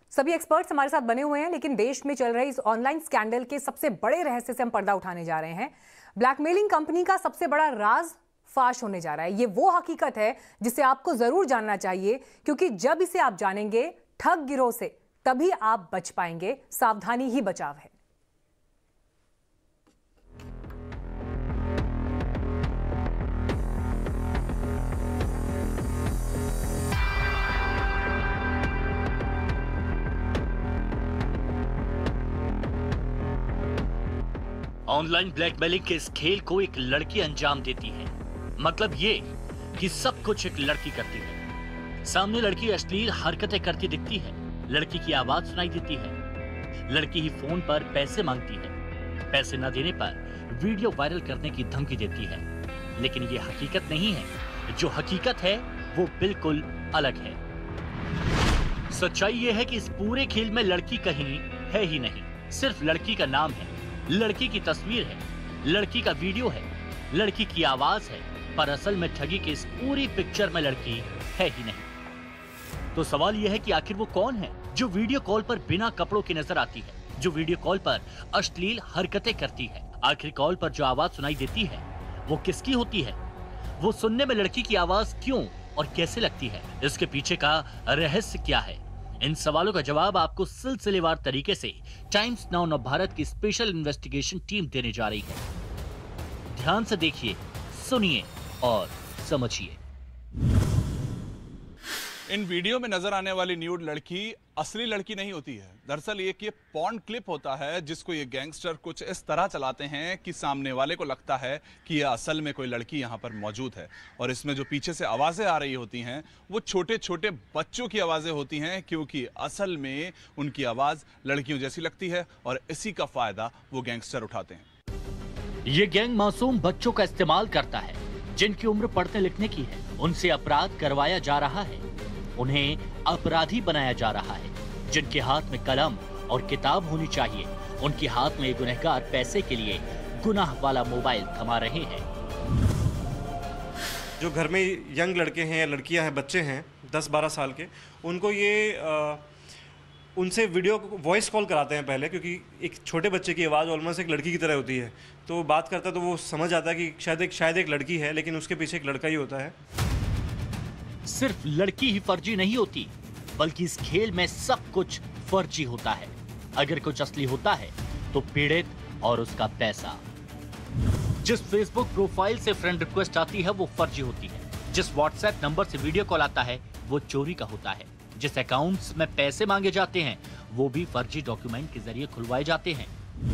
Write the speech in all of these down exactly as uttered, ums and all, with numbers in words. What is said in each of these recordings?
सभी एक्सपर्ट्स हमारे साथ बने हुए हैं, लेकिन देश में चल रहे इस ऑनलाइन स्कैंडल के सबसे बड़े रहस्य से हम पर्दा उठाने जा रहे हैं। ब्लैकमेलिंग कंपनी का सबसे बड़ा राज फाश होने जा रहा है। ये वो हकीकत है जिसे आपको जरूर जानना चाहिए, क्योंकि जब इसे आप जानेंगे ठग गिरोह से, तभी आप बच पाएंगे। सावधानी ही बचाव है। ऑनलाइन ब्लैकमेलिंग के इस खेल को एक लड़की अंजाम देती है। मतलब ये कि सब कुछ एक लड़की करती है। सामने लड़की अश्लील हरकतें करती दिखती है, लड़की की आवाज सुनाई देती है, लड़की ही फोन पर पैसे मांगती है, पैसे न देने पर वीडियो वायरल करने की धमकी देती है। लेकिन ये हकीकत नहीं है। जो हकीकत है वो बिल्कुल अलग है। सच्चाई ये है कि इस पूरे खेल में लड़की कहीं है ही नहीं। सिर्फ लड़की का नाम है, लड़की की तस्वीर है, लड़की का वीडियो है, लड़की की आवाज है, पर असल में ठगी की इस पूरी पिक्चर में लड़की है ही नहीं। तो सवाल यह है कि आखिर वो कौन है जो वीडियो कॉल पर बिना कपड़ों के नजर आती है, जो वीडियो कॉल पर अश्लील हरकतें करती है। आखिर कॉल पर जो आवाज सुनाई देती है वो किसकी होती है? वो सुनने में लड़की की आवाज क्यों और कैसे लगती है? इसके पीछे का रहस्य क्या है? इन सवालों का जवाब आपको सिलसिलेवार तरीके से टाइम्स नाउ नव भारत की स्पेशल इन्वेस्टिगेशन टीम देने जा रही है। ध्यान से देखिए, सुनिए और समझिए। इन वीडियो में नजर आने वाली न्यूड लड़की असली लड़की नहीं होती है। दरअसल एक ये पॉर्न क्लिप होता है जिसको ये गैंगस्टर कुछ इस तरह चलाते हैं कि सामने वाले को लगता है कि ये असल में कोई लड़की यहाँ पर मौजूद है। और इसमें जो पीछे से आवाज़ें आ रही होती हैं वो छोटे छोटे बच्चों की आवाज़ें होती हैं, क्योंकि असल में उनकी आवाज़ लड़कियों जैसी लगती है और इसी का फायदा वो गैंगस्टर उठाते हैं। ये गैंग मासूम बच्चों का इस्तेमाल करता है, जिनकी उम्र पढ़ने लिखने की है। उनसे अपराध करवाया जा रहा है, उन्हें अपराधी बनाया जा रहा है। जिनके हाथ में कलम और किताब होनी चाहिए, उनके हाथ में ये गुनहगार पैसे के लिए गुनाह वाला मोबाइल थमा रहे हैं। जो घर में यंग लड़के हैं या लड़कियां हैं, बच्चे हैं दस बारह साल के, उनको ये आ, उनसे वीडियो वॉइस कॉल कराते हैं पहले, क्योंकि एक छोटे बच्चे की आवाज़ ऑलमोस्ट एक लड़की की तरह होती है। तो बात करता है तो वो समझ आता है कि शायद एक शायद एक लड़की है, लेकिन उसके पीछे एक लड़का ही होता है। सिर्फ लड़की ही फर्जी नहीं होती, बल्कि इस खेल में सब कुछ फर्जी होता है। अगर कुछ असली होता है तो पीड़ित और उसका पैसा। जिस फेसबुक प्रोफाइल से फ्रेंड रिक्वेस्ट आती है वो फर्जी होती है। जिस व्हाट्सएप नंबर से वीडियो कॉल आता है वो चोरी का होता है। जिस अकाउंट्स में पैसे मांगे जाते हैं वो भी फर्जी डॉक्यूमेंट के जरिए खुलवाए जाते हैं।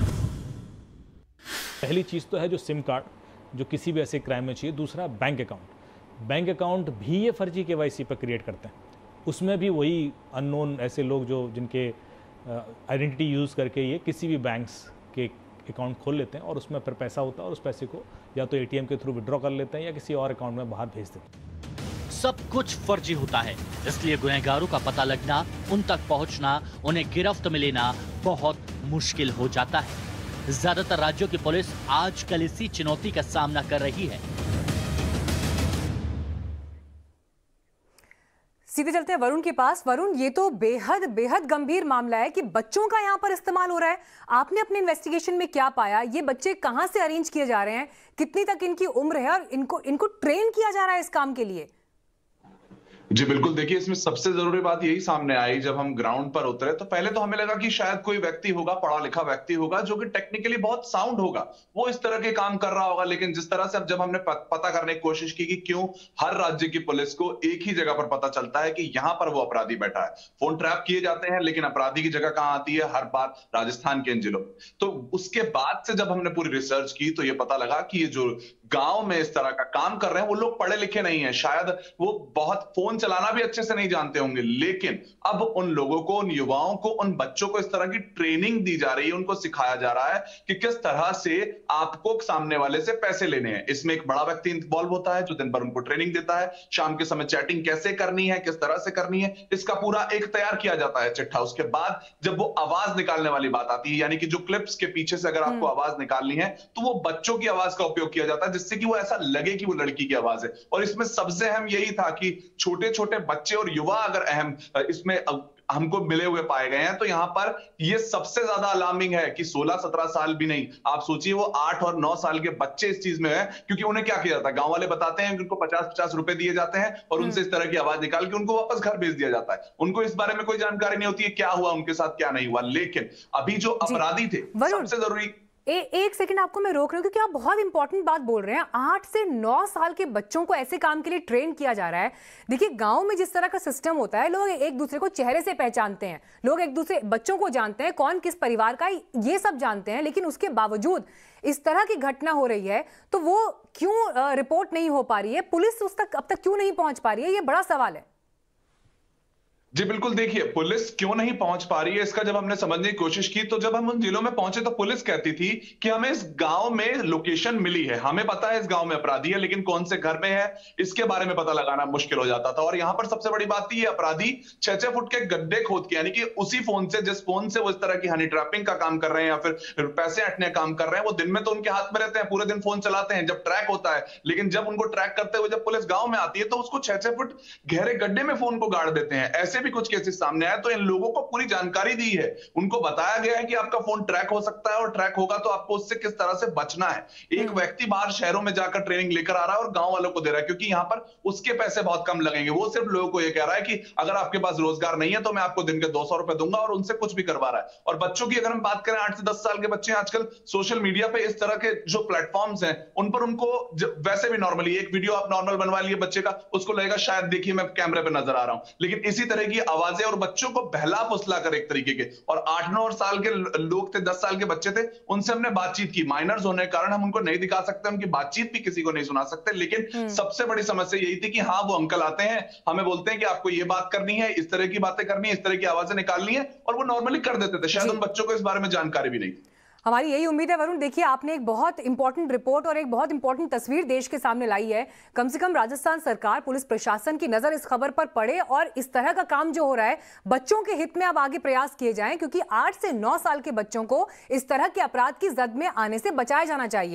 पहली चीज तो है जो सिम कार्ड, जो किसी भी ऐसे क्राइम में चाहिए। दूसरा बैंक अकाउंट। बैंक अकाउंट भी ये फर्जी केवाईसी पर क्रिएट करते हैं। उसमें भी वही अननोन ऐसे लोग जो जिनके आइडेंटिटी यूज़ करके ये किसी भी बैंक्स के अकाउंट खोल लेते हैं और उसमें फिर पैसा होता है और उस पैसे को या तो एटीएम के थ्रू विड्रॉ कर लेते हैं या किसी और अकाउंट में बाहर भेज देते हैं। सब कुछ फर्जी होता है, इसलिए गुनहगारों का पता लगना, उन तक पहुंचना, उन्हें गिरफ्त में लेना बहुत मुश्किल हो जाता है। ज्यादातर राज्यों की पुलिस आजकल इसी चुनौती का सामना कर रही है। सीधे चलते हैं वरुण के पास। वरुण, ये तो बेहद बेहद गंभीर मामला है कि बच्चों का यहाँ पर इस्तेमाल हो रहा है। आपने अपने इन्वेस्टिगेशन में क्या पाया? ये बच्चे कहाँ से अरेंज किए जा रहे हैं? कितनी तक इनकी उम्र है और इनको इनको ट्रेन किया जा रहा है इस काम के लिए? जी बिल्कुल, देखिए इसमें सबसे जरूरी बात यही सामने आई जब हम ग्राउंड पर उतरे तो पहले तो हमें लगा कि शायद कोई व्यक्ति होगा, पढ़ा लिखा व्यक्ति होगा जो कि टेक्निकली बहुत साउंड होगा, वो इस तरह के काम कर रहा होगा। लेकिन जिस तरह से अब जब हमने पता करने की कोशिश की कि क्यों हर राज्य की पुलिस को एक ही जगह पर पता चलता है कि यहाँ पर वो अपराधी बैठा है, फोन ट्रैप किए जाते हैं, लेकिन अपराधी की जगह कहाँ आती है? हर बार राजस्थान के इन जिलों में। तो उसके बाद से जब हमने पूरी रिसर्च की तो ये पता लगा कि ये जो गांव में इस तरह का काम कर रहे हैं वो लोग पढ़े लिखे नहीं है, शायद वो बहुत फोन चलाना भी अच्छे से नहीं जानते होंगे, लेकिन अब उन लोगों को, उन युवाओं को, उन बच्चों को इस तरह की ट्रेनिंग दी जा रही है, उनको सिखाया जा रहा है कि किस तरह से आपको सामने वाले से पैसे लेने हैं। इसमें एक बड़ा व्यक्ति इन्वॉल्व होता है जो दिन भर उनको ट्रेनिंग देता है, शाम के समय चैटिंग कैसे करनी है, किस तरह से करनी है, इसका पूरा एक तैयार किया जाता है चिट्ठा। उसके बाद जब वो आवाज निकालने वाली बात आती है, यानी कि जो क्लिप्स के पीछे से अगर आपको आवाज निकालनी है तो वो बच्चों की आवाज का उपयोग किया जाता है, जिससे कि वो ऐसा लगे कि वो लड़की की आवाज है। और इसमें सबसे अहम यही था कि छोटे छोटे बच्चे और युवा अगर अहम इसमें हमको मिले हुए पाए गए हैं। तो यहाँ पर ये सबसे ज्यादा अलार्मिंग है कि सोलह सत्रह साल भी नहीं, आप सोचिए वो आठ और नौ साल के बच्चे इस चीज में है। क्योंकि उन्हें क्या किया जाता है, गांव वाले बताते हैं कि उनको पचास पचास रुपए दिए जाते हैं और उनसे इस तरह की आवाज निकाल के उनको वापस घर भेज दिया जाता है। उनको इस बारे में कोई जानकारी नहीं होती है क्या हुआ उनके साथ क्या नहीं हुआ। लेकिन अभी जो अपराधी थे, सबसे जरूरी ए, एक सेकंड आपको मैं रोक रही हूँ क्योंकि आप बहुत इंपॉर्टेंट बात बोल रहे हैं। आठ से नौ साल के बच्चों को ऐसे काम के लिए ट्रेन किया जा रहा है। देखिए गांव में जिस तरह का सिस्टम होता है, लोग एक दूसरे को चेहरे से पहचानते हैं, लोग एक दूसरे बच्चों को जानते हैं, कौन किस परिवार का, ये सब जानते हैं। लेकिन उसके बावजूद इस तरह की घटना हो रही है तो वो क्यों रिपोर्ट नहीं हो पा रही है, पुलिस उस तक अब तक क्यों नहीं पहुंच पा रही है, ये बड़ा सवाल है। जी बिल्कुल, देखिए पुलिस क्यों नहीं पहुंच पा रही है इसका जब हमने समझने की कोशिश की तो जब हम उन जिलों में पहुंचे तो पुलिस कहती थी कि हमें इस गांव में लोकेशन मिली है, हमें पता है इस गांव में अपराधी है, लेकिन कौन से घर में है इसके बारे में पता लगाना मुश्किल हो जाता था। और यहां पर सबसे बड़ी बात ये, अपराधी छह छह फुट के गड्ढे खोद के, यानी कि उसी फोन से जिस फोन से वो इस तरह की हनी ट्रैपिंग का काम कर रहे हैं या फिर पैसे हटने का काम कर रहे हैं, वो दिन में तो उनके हाथ में रहते हैं, पूरे दिन फोन चलाते हैं, जब ट्रैक होता है। लेकिन जब उनको ट्रैक करते हुए जब पुलिस गांव में आती है तो उसको छह छह फुट गहरे गड्ढे में फोन को गाड़ देते हैं। ऐसे भी कुछ केसेस सामने आए। तो इन लोगों को पूरी जानकारी दी है, उनको बताया गया है कि आपका फोन ट्रैक हो सकता है और ट्रैक होगा तो आपको उससे किस तरह से बचना है। एक व्यक्ति बाहर शहरों में जाकर ट्रेनिंग लेकर आ रहा है और गांव वालों को दे रहा है, क्योंकि यहां पर उसके पैसे बहुत कम लगेंगे। वो सिर्फ लोगों को यह कह रहा है कि अगर आपके पास रोजगार नहीं है तो मैं आपको दिन के दो सौ रुपए दूंगा, और उनसे कुछ भी करवा रहा है। और बच्चों की अगर हम बात करें, आठ से दस साल के बच्चे आजकल सोशल मीडिया पे इस तरह के जो प्लेटफॉर्म्स हैं उन पर उनको वैसे भी नॉर्मली एक वीडियो आप नॉर्मल बनवा लिए बच्चे का, उसको लगेगा शायद देखिए मैं कैमरे पे नजर आ रहा हूं। लेकिन इसी तरह की आवाजें और बच्चों को बहला फुसला कर एक तरीके के, और आठ नौ साल के लोग थे, दस साल के बच्चे थे, उनसे हमने बातचीत की। माइनर्स होने के कारण हम उनको नहीं दिखा सकते, उनकी बातचीत भी किसी को नहीं सुना सकते। लेकिन सबसे बड़ी समस्या यही थी कि हाँ वो अंकल आते हैं, हमें बोलते हैं कि आपको ये बात करनी है, इस तरह की बातें करनी है, इस तरह की आवाजें निकालनी है, और वो नॉर्मली कर देते थे। शायद उन बच्चों को इस बारे में जानकारी भी नहीं थी। हमारी यही उम्मीद है वरुण। देखिए आपने एक बहुत इंपॉर्टेंट रिपोर्ट और एक बहुत इंपॉर्टेंट तस्वीर देश के सामने लाई है। कम से कम राजस्थान सरकार, पुलिस प्रशासन की नजर इस खबर पर पड़े और इस तरह का काम जो हो रहा है बच्चों के हित में अब आगे प्रयास किए जाएं, क्योंकि आठ से नौ साल के बच्चों को इस तरह के अपराध की जद में आने से बचाया जाना चाहिए।